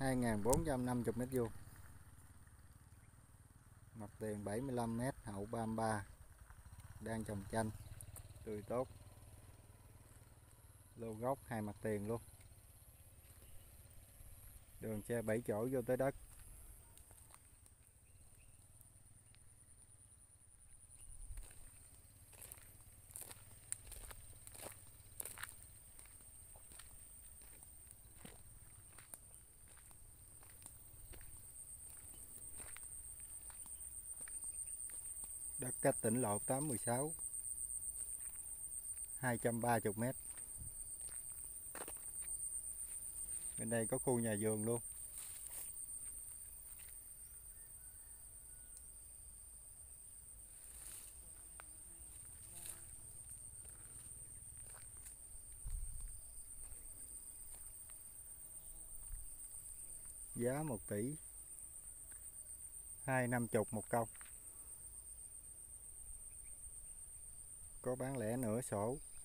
2.450 mét vuông, mặt tiền 75 m, hậu 33, đang trồng chanh tươi tốt, lô gốc hai mặt tiền luôn, đường xe 7 chỗ vô tới đất. Đất cách tỉnh lộ 816 230 m. Bên đây có khu nhà vườn luôn. Giá 1 tỷ 250 một công. Có bán lẻ nửa sổ.